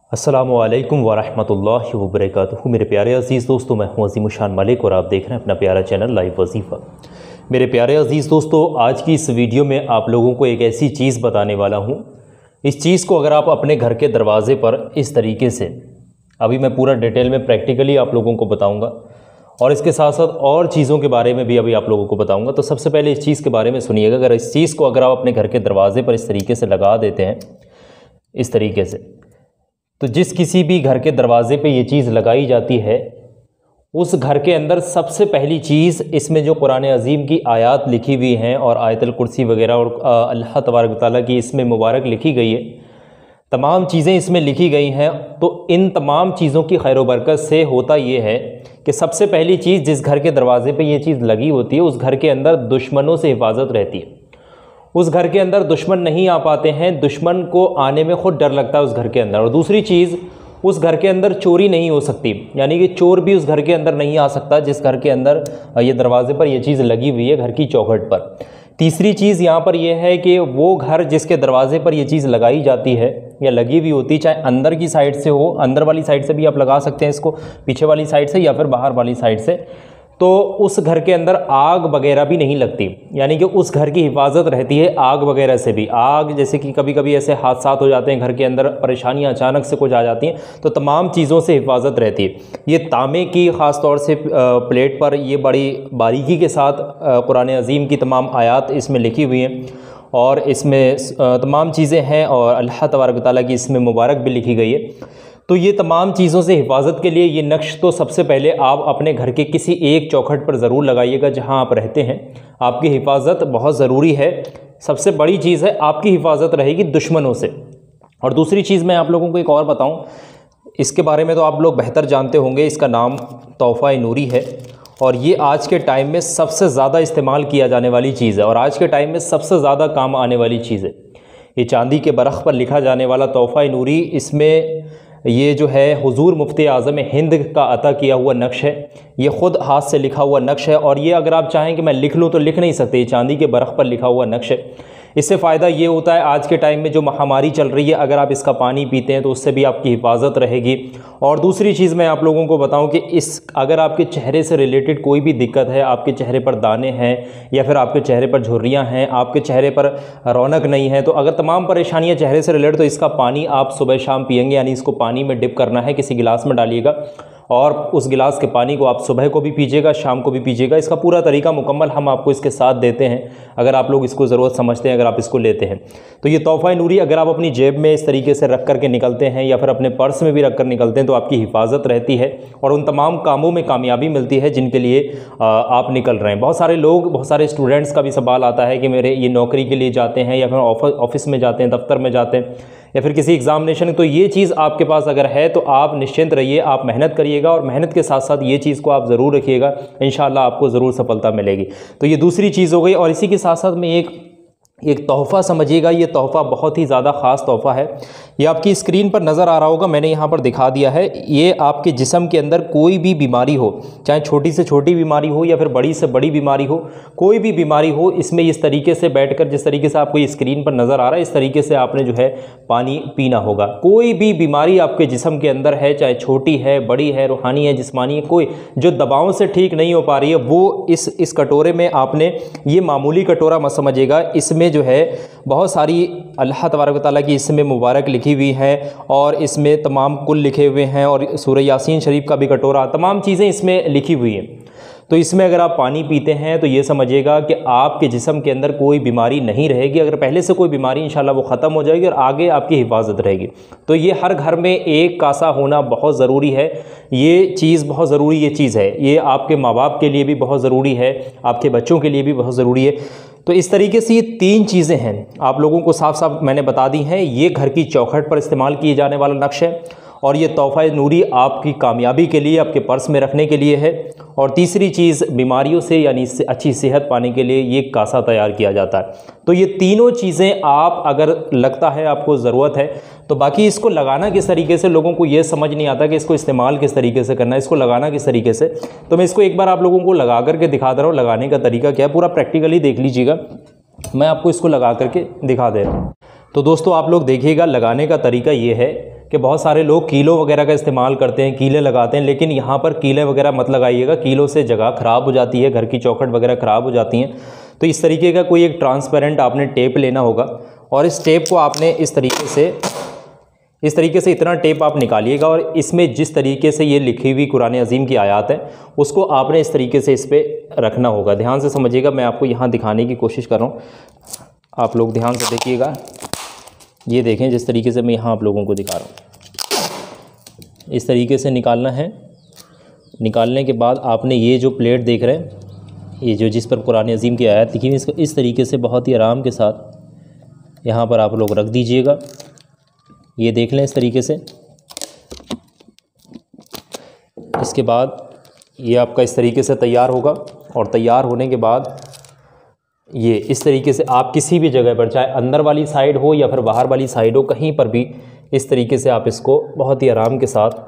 अस्सलामुअलैकुम वरहमतुल्लाहि वबरकातुहू। मेरे प्यारे अज़ीज़ दोस्तों, मैं हूँ अज़ीम उशान मलिक और आप देख रहे हैं अपना प्यारा चैनल लाइव वजीफ़ा। मेरे प्यारे अज़ीज़ दोस्तों, आज की इस वीडियो में आप लोगों को एक ऐसी चीज़ बताने वाला हूँ। इस चीज़ को अगर आप अपने घर के दरवाज़े पर इस तरीके से, अभी मैं पूरा डिटेल में प्रैक्टिकली आप लोगों को बताऊँगा और इसके साथ साथ और चीज़ों के बारे में भी अभी आप लोगों को बताऊँगा। तो सबसे पहले इस चीज़ के बारे में सुनिएगा। अगर इस चीज़ को अगर आप अपने घर के दरवाज़े पर इस तरीके से लगा देते हैं, इस तरीके से, तो जिस किसी भी घर के दरवाज़े पे ये चीज़ लगाई जाती है, उस घर के अंदर सबसे पहली चीज़, इसमें जो कुरान अज़ीम की आयत लिखी हुई हैं और आयतुल कुर्सी वगैरह और अल्लाह तबारक व तआला की इसमें मुबारक लिखी गई है, तमाम चीज़ें इसमें लिखी गई हैं। तो इन तमाम चीज़ों की खैर बरकत से होता ये है कि सबसे पहली चीज़, जिस घर के दरवाज़े पे ये चीज़ लगी होती है, उस घर के अंदर दुश्मनों से हिफाजत रहती है। उस घर के अंदर दुश्मन नहीं आ पाते हैं, दुश्मन को आने में ख़ुद डर लगता है उस घर के अंदर। और दूसरी चीज़, उस घर के अंदर चोरी नहीं हो सकती, यानी कि चोर भी उस घर के अंदर नहीं आ सकता जिस घर के अंदर ये दरवाज़े पर ये चीज़ लगी हुई है, घर की चौखट पर। तीसरी चीज़ यहाँ पर यह है कि वो घर जिसके दरवाज़े पर ये चीज़ लगाई जाती है या लगी हुई होती, चाहे अंदर की साइड से हो, अंदर वाली साइड से भी आप लगा सकते हैं इसको, पीछे वाली साइड से या फिर बाहर वाली साइड से, तो उस घर के अंदर आग वगैरह भी नहीं लगती, यानी कि उस घर की हिफाजत रहती है आग वगैरह से भी। आग, जैसे कि कभी कभी ऐसे हादसात हो जाते हैं, घर के अंदर परेशानियां अचानक से कुछ आ जाती हैं, तो तमाम चीज़ों से हिफाजत रहती है। ये तांबे की ख़ास तौर से प्लेट पर ये बड़ी बारीकी के साथ कुरान अज़ीम की तमाम आयत इसमें लिखी हुई हैं और इसमें तमाम चीज़ें हैं और अल्लाह तबारक व तआला की इसमें मुबारक भी लिखी गई है। तो ये तमाम चीज़ों से हिफाजत के लिए ये नक्श तो सबसे पहले आप अपने घर के किसी एक चौखट पर ज़रूर लगाइएगा जहां आप रहते हैं। आपकी हिफाजत बहुत ज़रूरी है। सबसे बड़ी चीज़ है, आपकी हिफाजत रहेगी दुश्मनों से। और दूसरी चीज़ मैं आप लोगों को एक और बताऊं, इसके बारे में तो आप लोग बेहतर जानते होंगे, इसका नाम तोहफ़ा नूरी है और ये आज के टाइम में सबसे ज़्यादा इस्तेमाल किया जाने वाली चीज़ है और आज के टाइम में सबसे ज़्यादा काम आने वाली चीज़ है। ये चांदी के बरख पर लिखा जाने वाला तोहफ़ा नूरी, इसमें ये जो है हुजूर मुफ्ती आज़म हिंद का अता किया हुआ नक्श है। ये ख़ुद हाथ से लिखा हुआ नक्श है और ये अगर आप चाहें कि मैं लिख लूँ तो लिख नहीं सकते, ये चांदी के बरख पर लिखा हुआ नक्श है। इससे फ़ायदा ये होता है, आज के टाइम में जो महामारी चल रही है, अगर आप इसका पानी पीते हैं तो उससे भी आपकी हिफाजत रहेगी। और दूसरी चीज़ मैं आप लोगों को बताऊं कि अगर आपके चेहरे से रिलेटेड कोई भी दिक्कत है, आपके चेहरे पर दाने हैं या फिर आपके चेहरे पर झुर्रियाँ हैं, आपके चेहरे पर रौनक नहीं है, तो अगर तमाम परेशानियाँ चेहरे से रिलेटेड, तो इसका पानी आप सुबह शाम पिएंगे, यानी इसको पानी में डिप करना है, किसी गिलास में डालिएगा और उस गिलास के पानी को आप सुबह को भी पीजिएगा, शाम को भी पीजिएगा। इसका पूरा तरीका मुकम्मल हम आपको इसके साथ देते हैं, अगर आप लोग इसको ज़रूरत समझते हैं, अगर आप इसको लेते हैं तो। ये तोहफ़ा नूरी अगर आप अपनी जेब में इस तरीके से रख कर के निकलते हैं या फिर अपने पर्स में भी रख कर निकलते हैं तो आपकी हिफाजत रहती है और उन तमाम कामों में कामयाबी मिलती है जिनके लिए आप निकल रहे हैं। बहुत सारे लोग, बहुत सारे स्टूडेंट्स का भी सवाल आता है कि मेरे ये नौकरी के लिए जाते हैं या फिर ऑफिस में जाते हैं, दफ्तर में जाते हैं या फिर किसी एग्ज़ामिनेशन, तो ये चीज़ आपके पास अगर है तो आप निश्चिंत रहिए, आप मेहनत करिएगा और मेहनत के साथ साथ ये चीज़ को आप ज़रूर रखिएगा, इंशाअल्लाह आपको ज़रूर सफलता मिलेगी। तो ये दूसरी चीज़ हो गई। और इसी के साथ साथ में एक तोहफ़ा समझिएगा, ये तोहफ़ा बहुत ही ज़्यादा ख़ास तोहफ़ा है। ये आपकी स्क्रीन पर नज़र आ रहा होगा, मैंने यहाँ पर दिखा दिया है। ये आपके जिस्म के अंदर कोई भी बीमारी हो, चाहे छोटी से छोटी बीमारी हो या फिर बड़ी से बड़ी बीमारी हो, कोई भी बीमारी हो, इसमें इस तरीके से बैठकर, जिस तरीके से आपको ये स्क्रीन पर नज़र आ रहा है, इस तरीके से आपने जो है पानी पीना होगा। कोई भी बीमारी आपके जिस्म के अंदर है, चाहे छोटी है, बड़ी है, रूहानी है, जिस्मानी है, कोई जो दवाओं से ठीक नहीं हो पा रही है, वो इस कटोरे में आपने, ये मामूली कटोरा मत समझिएगा, इसमें जो है बहुत सारी अल्लाह तबारक व तआला की इसमें मुबारक लिखी हुई है और इसमें तमाम कुल लिखे हुए हैं और सूरह यासीन शरीफ का भी कटोरा, तमाम चीज़ें इसमें लिखी हुई हैं। तो इसमें अगर आप पानी पीते हैं तो ये समझिएगा कि आपके जिस्म के अंदर कोई बीमारी नहीं रहेगी। अगर पहले से कोई बीमारी, इंशाल्लाह वो ख़त्म हो जाएगी और आगे आपकी हिफाजत रहेगी। तो ये हर घर में एक कासा होना बहुत ज़रूरी है। ये चीज़ बहुत ज़रूरी ये चीज़ है। ये आपके माँ बाप के लिए भी बहुत ज़रूरी है, आपके बच्चों के लिए भी बहुत ज़रूरी है। तो इस तरीके से ये तीन चीज़ें हैं, आप लोगों को साफ साफ मैंने बता दी हैं। ये घर की चौखट पर इस्तेमाल किए जाने वाला नक्श है और ये तोहफ़ा नूरी आपकी कामयाबी के लिए, आपके पर्स में रखने के लिए है। और तीसरी चीज़, बीमारियों से यानी इससे अच्छी सेहत पाने के लिए ये कासा तैयार किया जाता है। तो ये तीनों चीज़ें आप, अगर लगता है आपको ज़रूरत है, तो बाकी इसको लगाना किस तरीके से, लोगों को ये समझ नहीं आता कि इसको इस्तेमाल किस तरीके से करना है, इसको लगाना किस तरीके से। तो मैं इसको एक बार आप लोगों को लगा करके दिखा दे रहा हूँ, लगाने का तरीका क्या है, पूरा प्रैक्टिकली देख लीजिएगा। मैं आपको इसको लगा करके दिखा दे रहा हूँ। तो दोस्तों आप लोग देखिएगा, लगाने का तरीका ये है कि बहुत सारे लोग कीलो वगैरह का इस्तेमाल करते हैं, कीले लगाते हैं, लेकिन यहाँ पर कीले वगैरह मत लगाइएगा। कीलों से जगह ख़राब हो जाती है, घर की चौखट वगैरह ख़राब हो जाती हैं। तो इस तरीके का कोई एक ट्रांसपेरेंट आपने टेप लेना होगा और इस टेप को आपने इस तरीके से इतना टेप आप निकालिएगा और इसमें जिस तरीके से ये लिखी हुई कुरान अज़ीम की आयत है उसको आपने इस तरीके से इस पर रखना होगा। ध्यान से समझिएगा, मैं आपको यहाँ दिखाने की कोशिश कर रहा हूँ, आप लोग ध्यान से देखिएगा। ये देखें जिस तरीके से मैं यहाँ आप लोगों को दिखा रहा हूँ, इस तरीके से निकालना है। निकालने के बाद आपने ये जो प्लेट देख रहे हैं, ये जो जिस पर कुरान अज़ीम की आयत लिखी हुई, इसको इस तरीके से बहुत ही आराम के साथ यहाँ पर आप लोग रख दीजिएगा। ये देख लें इस तरीके से। इसके बाद ये आपका इस तरीके से तैयार होगा और तैयार होने के बाद ये इस तरीके से आप किसी भी जगह पर, चाहे अंदर वाली साइड हो या फिर बाहर वाली साइड हो, कहीं पर भी इस तरीके से आप इसको बहुत ही आराम के साथ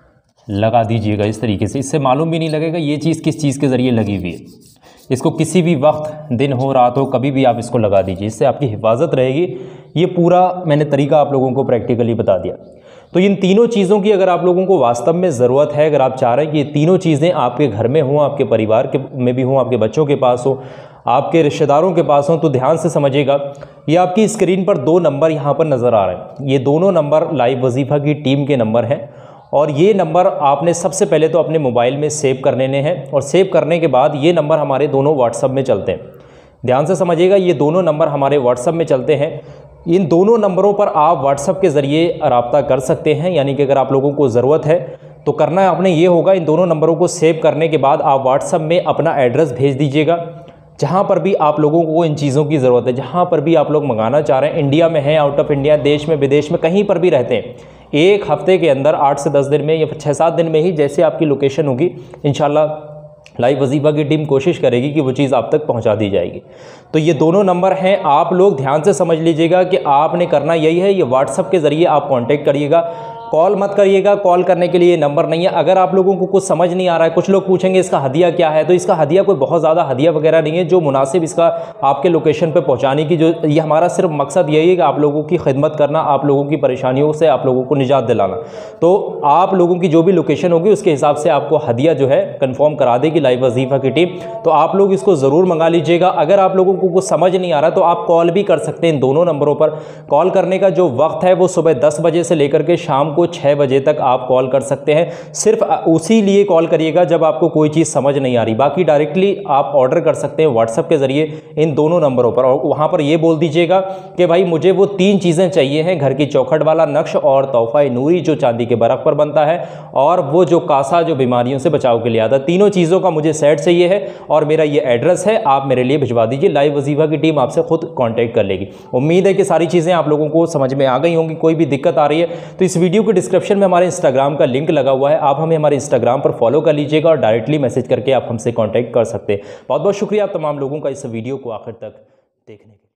लगा दीजिएगा इस तरीके से। इससे मालूम भी नहीं लगेगा ये चीज़ किस चीज़ के ज़रिए लगी हुई है। इसको किसी भी वक्त, दिन हो रात हो, कभी भी आप इसको लगा दीजिए, इससे आपकी हिफाजत रहेगी। ये पूरा मैंने तरीका आप लोगों को प्रैक्टिकली बता दिया। तो इन तीनों चीज़ों की अगर आप लोगों को वास्तव में ज़रूरत है, अगर आप चाह रहे हैं कि ये तीनों चीज़ें आपके घर में हों, आपके परिवार के में भी हों, आपके बच्चों के पास हो, आपके रिश्तेदारों के पास हों, तो ध्यान से समझिएगा। ये आपकी स्क्रीन पर 2 नंबर यहाँ पर नज़र आ रहे हैं। ये दोनों नंबर लाइव वजीफ़ा की टीम के नंबर हैं और ये नंबर आपने सबसे पहले तो अपने मोबाइल में सेव कर लेने हैं और सेव करने के बाद ये नंबर हमारे दोनों व्हाट्सएप में चलते हैं। ध्यान से समझिएगा, ये दोनों नंबर हमारे व्हाट्सएप में चलते हैं। इन दोनों नंबरों पर आप व्हाट्सएप के ज़रिए रब्ता कर सकते हैं। यानी कि अगर आप लोगों को ज़रूरत है तो करना आपने ये होगा, इन दोनों नंबरों को सेव करने के बाद आप व्हाट्सएप में अपना एड्रेस भेज दीजिएगा। जहाँ पर भी आप लोगों को इन चीज़ों की ज़रूरत है, जहाँ पर भी आप लोग मंगाना चाह रहे हैं, इंडिया में हैं, आउट ऑफ इंडिया, देश में विदेश में, कहीं पर भी रहते हैं, एक हफ़्ते के अंदर 8 से 10 दिन में या फिर 6-7 दिन में ही, जैसे आपकी लोकेशन होगी, इंशाल्लाह लाइव वजीफ़ा की टीम कोशिश करेगी कि वो चीज़ आप तक पहुंचा दी जाएगी। तो ये दोनों नंबर हैं, आप लोग ध्यान से समझ लीजिएगा कि आपने करना यही है, ये व्हाट्सएप के ज़रिए आप कांटेक्ट करिएगा, कॉल मत करिएगा। कॉल करने के लिए नंबर नहीं है। अगर आप लोगों को कुछ समझ नहीं आ रहा है, कुछ लोग पूछेंगे इसका हदिया क्या है, तो इसका हदिया कोई बहुत ज़्यादा हदिया वगैरह नहीं है, जो मुनासिब इसका आपके लोकेशन पर पहुँचाने की, जो ये हमारा सिर्फ मकसद यही है कि आप लोगों की खिदमत करना, आप लोगों की परेशानियों से आप लोगों को निजात दिलाना। तो आप लोगों की जो भी लोकेशन होगी उसके हिसाब से आपको हदिया जो है कन्फर्म करा देगी लाइव वजीफ़ा की टीम। तो आप लोग इसको ज़रूर मंगा लीजिएगा। अगर आप लोगों को कुछ समझ नहीं आ रहा तो आप कॉल भी कर सकते हैं इन दोनों नंबरों पर। कॉल करने का जो वक्त है वो सुबह 10 बजे से लेकर के शाम को 6 बजे तक आप कॉल कर सकते हैं। सिर्फ उसी लिए कॉल करिएगा जब आपको कोई चीज़ समझ नहीं आ रही। बाकी डायरेक्टली आप ऑर्डर कर सकते हैं व्हाट्सएप के ज़रिए इन दोनों नंबरों पर, और वहाँ पर ये बोल दीजिएगा कि भाई मुझे वो 3 चीज़ें चाहिए हैं, घर की चौखट वाला नक्श और तोहफा नूरी जो चांदी के बरक़ पर बनता है, और वो जो कासा जो बीमारियों से बचाव के लिए आता है। तीनों चीज़ों का मुझे सेट चाहिए है और मेरा ये एड्रेस है, आप मेरे लिए भिजवा दीजिए। लाइव वजीफ़ा की टीम आपसे खुद कांटेक्ट कर लेगी। उम्मीद है कि सारी चीज़ें आप लोगों को समझ में आ गई होंगी। कोई भी दिक्कत आ रही है तो इस वीडियो के डिस्क्रिप्शन में हमारे इंस्टाग्राम का लिंक लगा हुआ है, आप हमें हमारे इंस्टाग्राम पर फॉलो कर लीजिएगा और डायरेक्टली मैसेज करके आप हमसे कांटेक्ट कर सकते हैं। बहुत बहुत शुक्रिया आप तमाम लोगों का इस वीडियो को आखिर तक देखने के लिए।